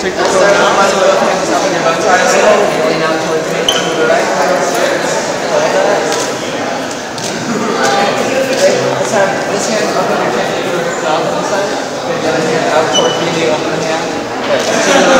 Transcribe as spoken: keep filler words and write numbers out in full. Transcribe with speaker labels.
Speaker 1: take the photo now.
Speaker 2: Might as well pick this up on your bow tie a little. Lean out towards me to the right. Hold that. Let's have this hand up on your hip. Mouth on the side. The other hand out towards me, the open hand. Good.